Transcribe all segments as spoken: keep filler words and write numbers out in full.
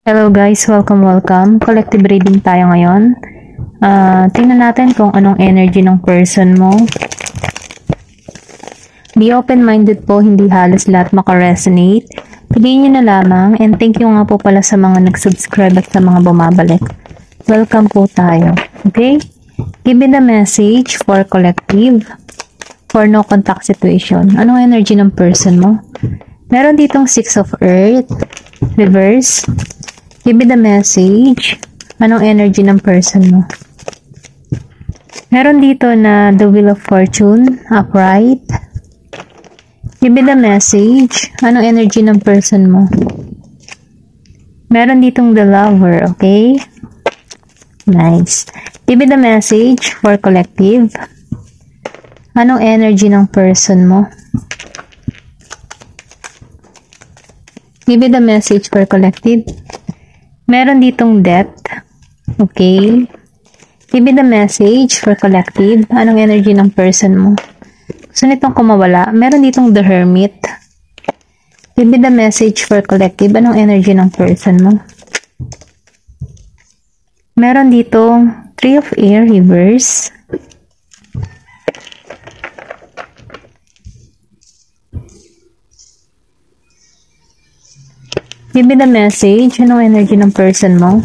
Hello guys, welcome, welcome. Collective reading tayo ngayon. Uh, tingnan natin kung anong energy ng person mo. Be open-minded po, hindi halos lahat makaresonate. Piliin nyo na lamang, and thank you nga po pala sa mga nag-subscribe at sa mga bumabalik. Welcome po tayo. Okay? Give me the message for collective, for no contact situation. Anong energy ng person mo? Meron ditong Six of Earth, reverse. Give me the message. Anong energy ng person mo? Meron dito na the Wheel of Fortune, upright. Give me the message. Anong energy ng person mo? Meron ditong the Lover, okay? Nice. Give me the message for collective. Anong energy ng person mo? Give me the message for collective. Meron ditong Death. Okay. Give me the message for collective. Anong energy ng person mo? Gusto nitong kumawala. Meron ditong the Hermit. Give me the message for collective. Anong energy ng person mo? Meron ditong Three of Air, reverse. Give me the message. Anong energy ng person mo?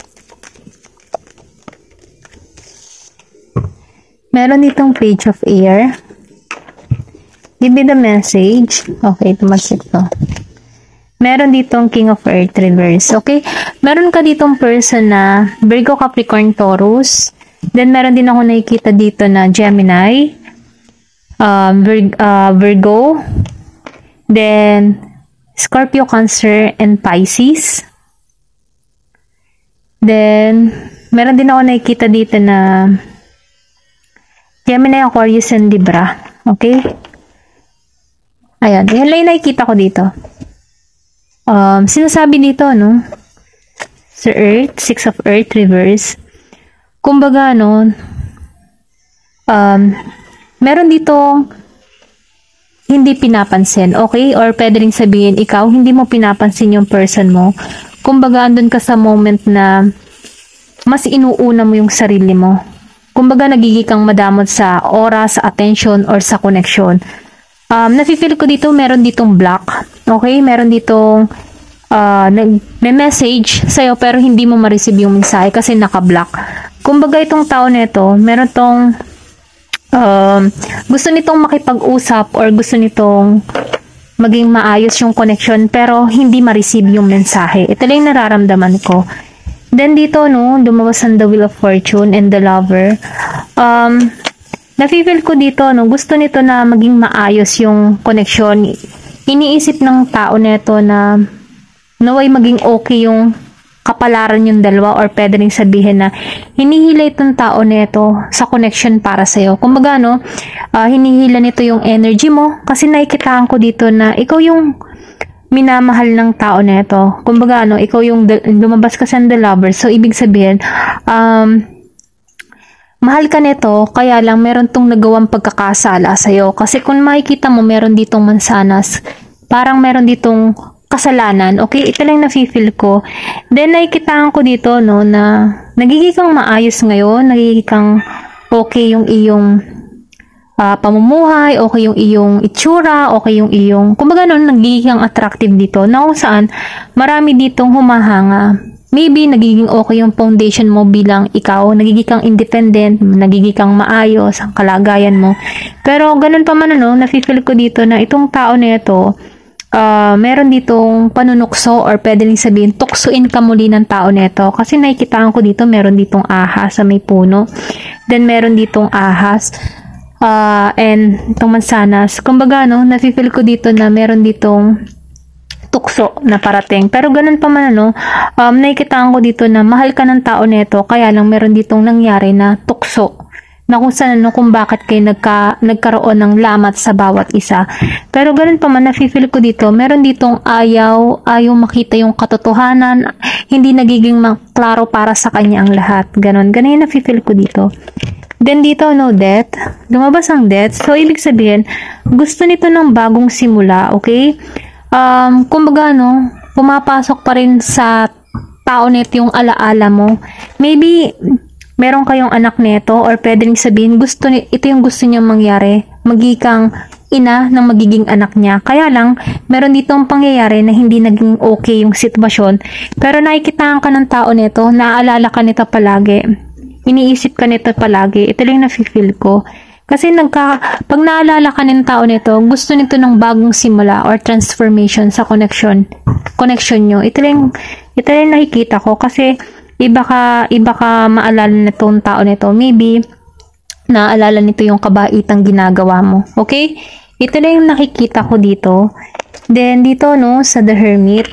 Meron ditong Page of Air. Give me the message. Okay, tumagsik to. Meron ditong King of Earth, reverse. Okay? Meron ka ditong person na Virgo, Capricorn, Taurus. Then, meron din ako nakikita dito na Gemini, um, Vir uh, Virgo. Then, Scorpio, Cancer, and Pisces. Then, meron din ako nakikita dito na Gemini, Aquarius, and Libra. Okay? Ayan. Yan lang yung nakikita ko dito. Um, sinasabi dito, no? Sa Earth, Six of Earth, reverse. Kumbaga, no? Um, meron dito hindi pinapansin, okay? Or pwede rin sabihin, ikaw, hindi mo pinapansin yung person mo. Kumbaga, andun ka sa moment na mas inuuna mo yung sarili mo. Kumbaga, nagiging kang madamot sa oras, sa attention, or sa connection. Um, nafe-feel ko dito, meron ditong block. Okay? Meron ditong uh, may message sa'yo, pero hindi mo ma-receive yung mensahe kasi naka-block. Kumbaga, itong tao nito, meron tong Um, gusto nitong makipag-usap or gusto nitong maging maayos yung connection pero hindi ma-receive yung mensahe. Ito lang yung nararamdaman ko. Then dito, no, lumabas ang the Wheel of Fortune and the Lover. Um, nafe-feel ko dito, no, gusto nito na maging maayos yung connection. Iniisip ng tao nito na naway maging okay yung kapalaran yung dalawa or pwede rin sabihin na hinihila itong tao nito sa connection para sa'yo. Kumbaga, no, uh, hinihila nito yung energy mo kasi nakikitaan ko dito na ikaw yung minamahal ng tao nito. Kumbaga, no, ikaw yung lumabas ka sa the Lover. So, ibig sabihin, um, mahal ka nito, kaya lang meron tong nagawang pagkakasala sa'yo. Kasi kung makikita mo, meron ditong mansanas. Parang meron ditong kasalanan. Okay, ito lang nafe-feel ko. Then, nakikitaan ko dito, no, na nagiging kang maayos ngayon, nagiging kang okay yung iyong uh, pamumuhay, okay yung iyong itsura, okay yung iyong, kumbaga nun, nagiging kang attractive dito, na kung saan, marami ditong humahanga. Maybe, nagiging okay yung foundation mo bilang ikaw, nagiging kang independent, nagiging kang maayos, ang kalagayan mo. Pero, ganun pa man, ano, nafe-feel ko dito na itong tao na ito, Uh, meron ditong panunukso or pwede rin sabihin, tuksuin ka muli ng tao neto. Kasi nakikitaan ko dito, meron ditong ahas sa may puno. Then, meron ditong ahas. Uh, and, itong mansanas. Kumbaga, no, nafe-feel ko dito na meron ditong tukso na parating. Pero, ganun pa man, ano, um, nakikitaan ko dito na mahal ka ng tao neto. Kaya lang, meron ditong nangyari na tukso. Na kung saan, ano, kung bakit kayo nagka, nagkaroon ng lamat sa bawat isa. Pero ganun pa man, nafe-feel ko dito, meron ditong ayaw, ayaw makita yung katotohanan, hindi nagiging klaro para sa kanya ang lahat. Ganun, ganun yung nafe-feel ko dito. Then dito, no, death. Lumabas ang death. So, ibig sabihin, gusto nito ng bagong simula, okay? Um, kumbaga, no, pumapasok pa rin sa tao nito yung alaala mo. Maybe, meron kayong anak nito or pwedeng sabihin, gusto ni, ito yung gusto niyang mangyari. Magikang ina ng magiging anak niya. Kaya lang, meron ditong pangyayari na hindi naging okay yung sitwasyon. Pero nakikitaan ka ng tao nito, naaalala ka nito palagi. Iniisip ka nito palagi. Ito lang yung nafe-feel ko. Kasi nagka, pag naalala ka ng tao nito, gusto nito ng bagong simula or transformation sa connection. Connection nyo. Ito lang, ito lang nakikita ko. Kasi iba ka, iba ka maalala na itong tao nito. Maybe, naalala nito yung kabaitang ginagawa mo. Okay? Ito na yung nakikita ko dito. Then, dito, no, sa The Hermit.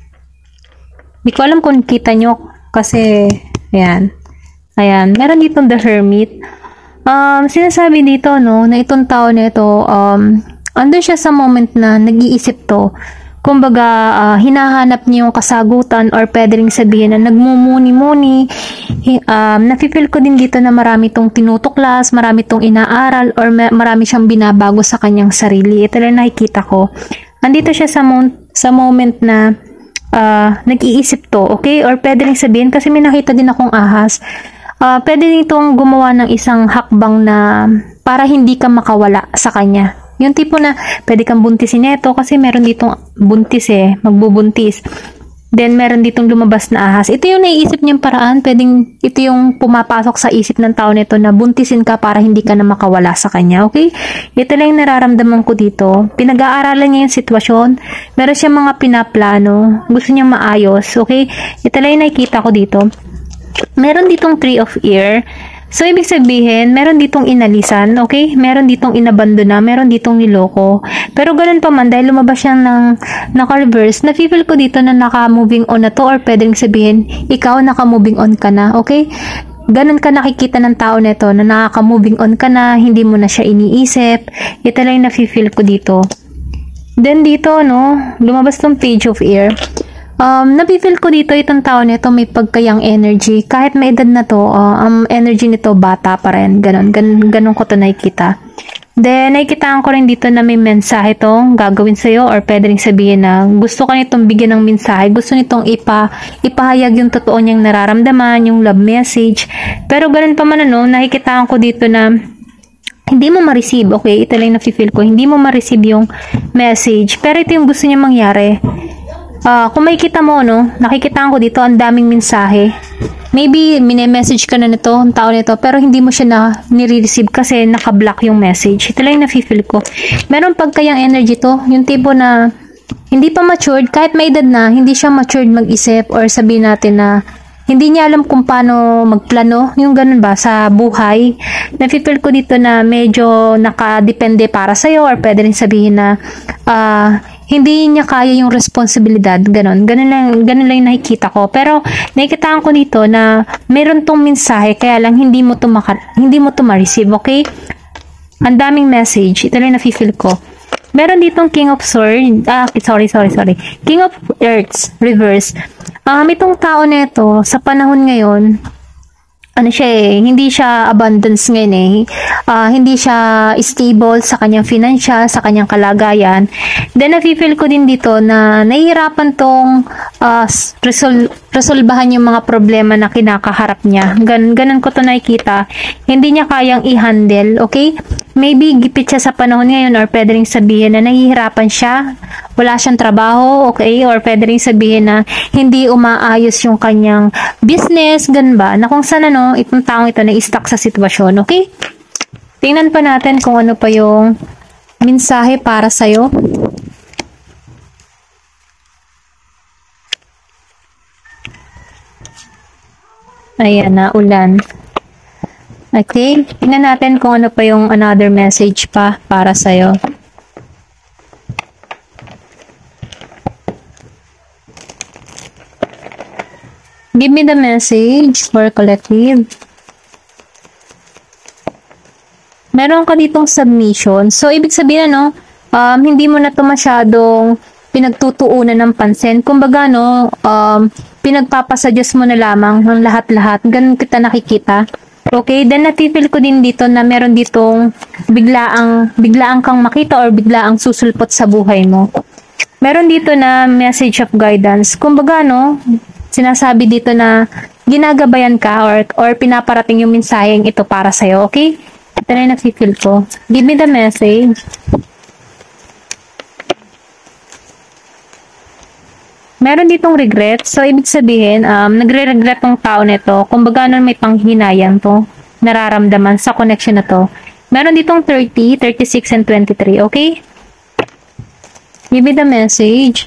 Di ko alam kung kita nyo. Kasi, ayan. Ayan. Meron dito The Hermit. Um, sinasabi dito, no, na itong tao na ito, um, andun siya sa moment na nag-iisip to. Kumbaga, uh, hinahanap niya yung kasagutan or pwede rin sabihin na nagmumuni-muni. Um, nafe-feel ko din dito na marami tong tinutuklas, marami tong inaaral, or marami siyang binabago sa kanyang sarili. Ito lang nakikita ko. Andito siya sa, mo sa moment na uh, nag-iisip to, okay? Or pwede rin sabihin, kasi may nakita din akong ahas. Uh, pwede rin itong gumawa ng isang hakbang na para hindi ka makawala sa kanya. Yung tipo na, pwede kang buntisin nito kasi meron ditong buntis eh, magbubuntis. Then, meron ditong lumabas na ahas. Ito yung naiisip niyang paraan, pwedeng, ito yung pumapasok sa isip ng tao nito na buntisin ka para hindi ka na makawala sa kanya, okay? Ito lang yung nararamdaman ko dito. Pinag-aaralan niya yung sitwasyon. Meron siyang mga pinaplano. Gusto niyang maayos, okay? Ito lang yung nakikita ko dito. Meron ditong Three of Ear. So, ibig sabihin, meron ditong inalisan, okay? Meron ditong inabandona, meron ditong niloko. Pero ganun pa man, dahil lumabas siyang ng naka-reverse, na-feel ko dito na naka-moving on na to or pwedeng sabihin, ikaw naka-moving on ka na, okay? Ganun ka nakikita ng tao nito na nakaka-moving on ka na, hindi mo na siya iniisip. Ito lang yung na-feel ko dito. Then dito, no, lumabas tong Page of Air. Um, napifeel ko dito itong tao nito may pagkayang energy. Kahit may edad na to, uh, ang energy nito bata pa rin. Ganon, ganon, ganon ko to nakikita. Then, nakikitaan ko rin dito na may mensahe tong gagawin sa'yo or pwede rin sabihin na gusto ka nitong bigyan ng mensahe. Gusto nitong ipa, ipahayag yung totoo niyang nararamdaman, yung love message. Pero ganon pa man ano, nakikitaan ko dito na hindi mo ma-receive, okay? Ito lang napifeel ko. Hindi mo ma-receive yung message. Pero ito yung gusto niya mangyari. Uh, kung makikita mo, no, nakikitaan ko dito, ang daming mensahe. Maybe, mini-message ka na nito, ang tao nito, pero hindi mo siya na nire-receive kasi naka-block yung message. Ito lang yung nafe-feel ko. Meron pagkayang energy to, yung tipo na hindi pa matured, kahit may edad na, hindi siya matured mag-isip or sabihin natin na hindi niya alam kung paano magplano, yung ganun ba, sa buhay. Nafe-feel ko dito na medyo nakadepende para sa'yo or pwede rin sabihin na ah, uh, hindi niya kaya yung responsibilidad, ganun. Ganun lang, ganun lang yung nakikita ko. Pero, nakikitaan ko dito na meron tong mensahe, kaya lang hindi mo to, maka, hindi mo to ma-receive, okay? Ang daming message. Ito lang yung nafe-feel ko. Meron ditong King of Swords, ah, sorry, sorry, sorry. King of Earths, reverse. Um, itong tao nito, sa panahon ngayon, ano siya eh, hindi siya abundance ngayon eh. Uh, hindi siya stable sa kanyang financial, sa kanyang kalagayan. Then, nafe-feel ko din dito na nahihirapan tong uh, resol resolbahan yung mga problema na kinakaharap niya. Gan ganun ko to nakikita. Hindi niya kayang i-handle, okay? Maybe gipit siya sa panahon ngayon or pwede rin sabihin na nahihirapan siya. Wala siyang trabaho, okay? Or pwede rin sabihin na hindi umaayos yung kanyang business, ganun ba? Na kung saan ano, itong taong ito na-stuck sa sitwasyon, okay? Tingnan pa natin kung ano pa yung mensahe para sa'yo. Ayan na, ulan. Okay, tingnan natin kung ano pa yung another message pa para sa'yo. Give me the message for collective. Meron ka ditong submission. So, ibig sabihin, ano, um, hindi mo na ito masyadong pinagtutuunan ng pansin. Kumbaga, no, um, pinagpapasuggest mo na lamang ng lahat-lahat. Ganun kita nakikita. Okay, then nafe-feel ko din dito na meron ditong biglaang, biglaang kang makita or biglaang susulpot sa buhay mo. Meron dito na message of guidance. Kumbaga, no, Sinasabi dito na ginagabayan ka or, or pinaparating yung mensaheng ito para sa'yo, okay? Ito na yung nafe-feel ko. Give me the message. Meron ditong regret. So, ibig sabihin, um, nagre-regret tong tao nito. Kung baga nun may panghinayang to, nararamdaman sa connection na to. Meron ditong thirty, thirty-six, and twenty-three, okay? Give me the message.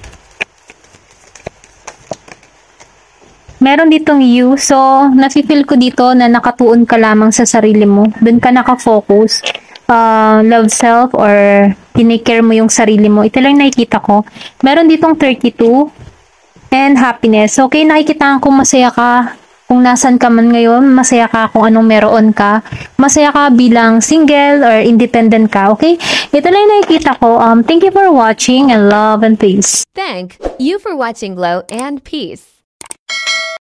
Meron ditong you. So, nafe-feel ko dito na nakatuon ka lamang sa sarili mo. Doon ka nakafocus. Uh, love self or tinake mo yung sarili mo. Ito lang nakikita ko. Meron ditong thirty-two. And happiness. Okay, nakikita ko masaya ka kung nasan ka man ngayon. Masaya ka kung anong meron ka. Masaya ka bilang single or independent ka. Okay? Ito lang yung nakikita ko. Um, thank you for watching and love and peace. Thank you for watching Glow and Peace.